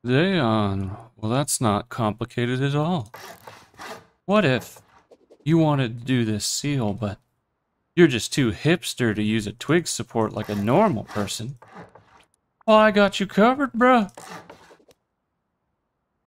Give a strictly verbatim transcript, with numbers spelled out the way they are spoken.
Dayon, well, that's not complicated at all. What if you wanted to do this seal, but you're just too hipster to use a twig support like a normal person? Well, I got you covered, bruh.